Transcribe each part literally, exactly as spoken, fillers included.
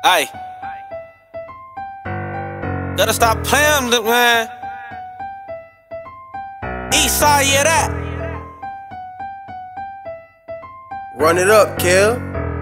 Ay. Gotta stop playing, man. Eastside, yeah, that. Run it up, Kel.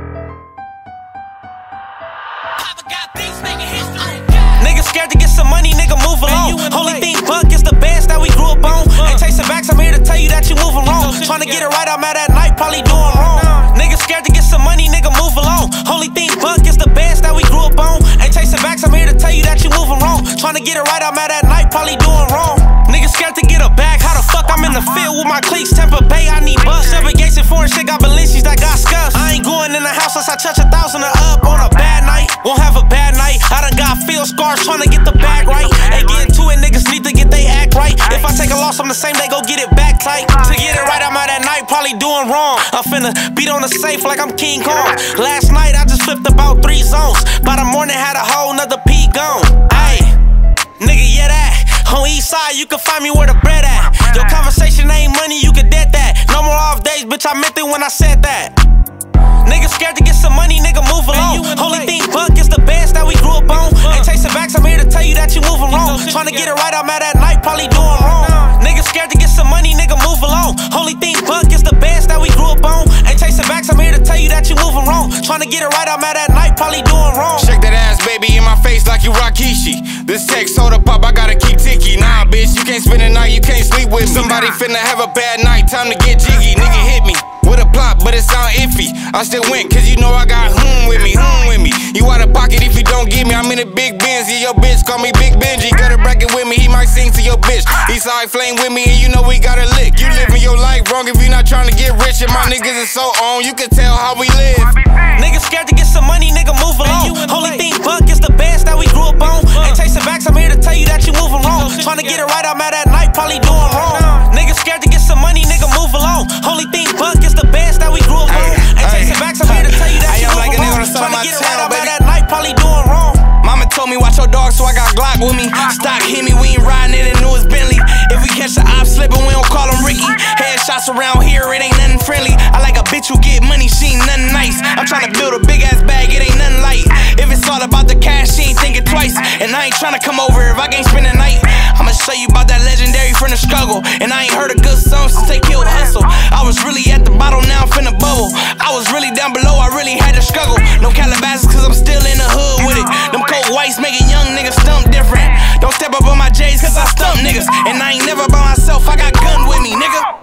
Nigga scared to get some money, nigga move along. Only thing buck is the bands that we grew up on. Ain't chasing backs, I'm here to tell you that you moving wrong. Tryna get it right, I'm mad at night, probably doing wrong. Nigga scared to get some money, nigga move along. Only thing buck is the bands that we grew up on. Ain't chasing backs, I'm here to tell you that you moving wrong. Tryna get it right, I'm mad at night, probably doing wrong. Nigga scared to get a bag, how the fuck I'm in the field with my cliques? Tampa Bay, I need bucks. Seven gates and foreign shit, got Balenci's that got scuffs. I ain't going in the house unless I touch a thousand or up on a bad night. Won't have a bad night. I done got field scars tryna get the bag right. Ain't getting to it, niggas need to get they act right. If I take a loss, I'm the same, they go get it back tight. To get it right, I'm out at night, probably doing wrong. I'm finna beat on the safe like I'm King Kong. Last night, I just flipped about three zones. By the morning, had a whole nother P gone. Ayy, nigga, yeah, that. On Eastside, you can find me where the bread at. Your conversation ain't money, you can debt that. No more off days, bitch, I meant it when I said that. Nigga scared to get some money, nigga move along. Only thing buck is the bands that we grew up on. Ain't chasing backs, I'm here to tell you that you moving wrong. Tryna get it right, I'm mad at night, probably doing wrong. Nigga scared to get some money, nigga move along. Only thing buck is the bands that we grew up on. Ain't chasing backs, I'm here to tell you that you moving wrong. Tryna get it right, I'm mad at night, probably doing wrong. Shake that ass, baby, in my face like you Rakishi. This text soda pop, I gotta keep ticky. Nah, bitch, you can't spend the night, you can't sleep with me. Somebody finna have a bad night, time to get jiggy. Nigga hit me with a plot, but it sound iffy. I still went, cause you know I got hum with me, hum with me. You out of pocket if you don't get me, I'm in a big Benz. Yeah, your bitch call me Big Benji. Got a bracket with me, he might sing to your bitch. Eastside flame with me, and you know we got a lick. You living your life wrong if you not trying to get rich. And my niggas is so on, you can tell how we live. Nigga scared to get some money, nigga move along. Only thing buck is the bands that we grew up on. Ain't chasing backs, I'm here to tell you that you moving wrong. Tryna get it right, I'm mad at night, probably doing wrong. Nigga scared to get some money, nigga move along. Only thing buck is the bands that we grew up on. Ain't chasing backs, I'm here to tell you that you moving wrong. Tryna get it right, I'm mad at night, probably doing wrong. Mama told me watch your dog, so I got Glock with me. Stock hit me, we ain't riding in the newest Bentley. If we catch the op slipping, we don't call him Ricky. Headshots around here, it ain't nothing friendly. I like a bitch who get money, she ain't nothing nice. I'm tryna build a big ass bag, it ain't nothing light. If it's all about the cash, she ain't thinking twice. And I ain't tryna come over if I can't spend the night. I'ma show you about that legendary from the struggle. And I ain't heard a good song since they killed Hustle. I was really at the bottom, now I'm finna bubble. I was really down below, I really had to struggle. No Calabasas, cause I'm still in the hood with it. Them cold whites making young niggas stump different. Don't step up on my J's, cause I stump niggas. And I ain't never by myself, I got gun with me, nigga.